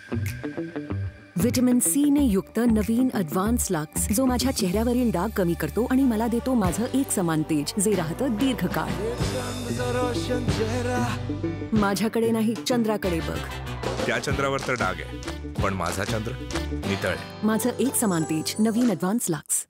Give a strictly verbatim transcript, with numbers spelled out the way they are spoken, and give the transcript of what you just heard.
Vitamin C ने युक्त नवीन advance lux जो माझ्या चेहऱ्यावरील डाग कमी करतो आणि मला देतो माझं एक समान तेज जे राहतं दीर्घकाळ. माझ्याकडे नाही, चंद्राकडे बघ. त्या चंद्रावर तर डाग आहे, पण माझा चंद्र नितळ आहे. माझं एक समान तेज नवीन अॅडव्हान्स लक्स.